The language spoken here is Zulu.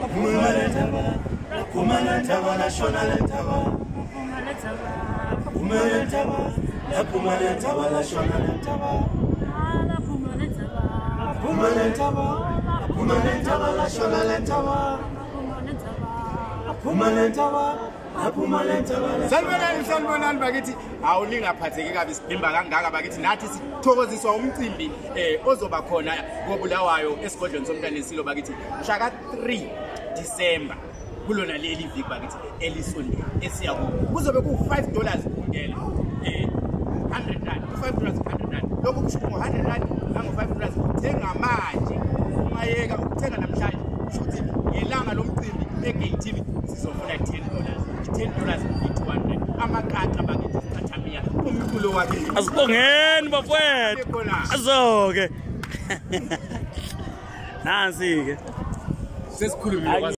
Sanibonani bakithi awulingaphatheki kabi sidimba kangaka bakithi nathi sithokoziswa umcimbi ozoba khona koBulawayo esigodlweni somntanaSilo bakithi shaka 3 December kulona leli viki bakithi elisondele esiya kuzobe ku$5 kuphela $100 $5 $100 lokho kusho ngo$100 nango$5 uthenga manje ungayeka ukuthenga namhlanje kusho ukuthi ngelanga lomcimbi eGate sizofuna $10 $200 amakaka bakithi sithathamiya umculo wakhe asibongeni bafowethu azoke nansi ke sesikhulumile